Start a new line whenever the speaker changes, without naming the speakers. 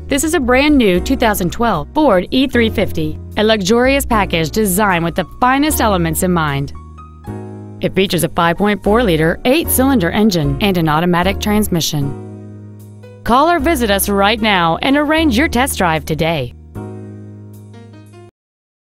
This is a brand new 2012 Ford E-350, a luxurious package designed with the finest elements in mind. It features a 5.4-liter, 8-cylinder engine and an automatic transmission. Call or visit us right now and arrange your test drive today.